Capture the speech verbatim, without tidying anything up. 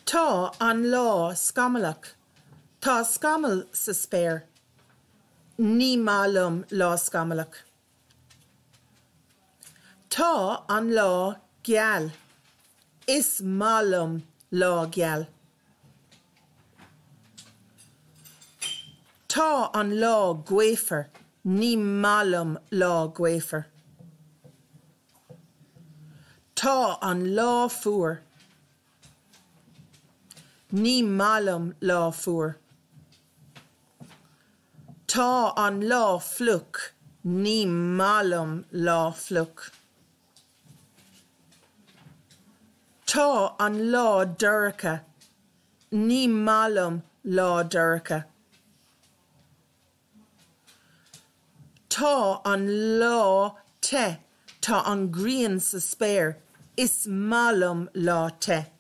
Tá an lá scamalach, tá scamal sa spéir, ní málam lá scamalach. Tá an lá geal, is málam lá geal. Tá an lá gwafer, ní málam lá gwafer. Tá an lá fuair, ní málam lá fuair. Tá an lá fluc, ní málam lá fluc. Tá an lá dúracha, ní málam lá dúracha. Tá an lá te, tá an grian sa spéir, is málam lá te.